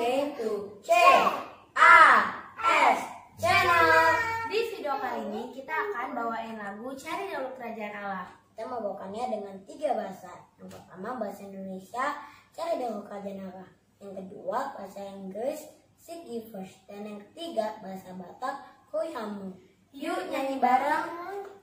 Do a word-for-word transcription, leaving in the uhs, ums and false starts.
again to C A S Channel. Di video kali ini kita akan bawain lagu Cari Dahulu Kerajaan Allah. Kita membawakannya dengan tiga bahasa. Yang pertama bahasa Indonesia, Cari Dahulu Kerajaan Allah. Yang kedua bahasa Inggris, Seek Ye First. Dan yang ketiga bahasa Batak, Hoi Hamu. Yuk nyanyi bareng.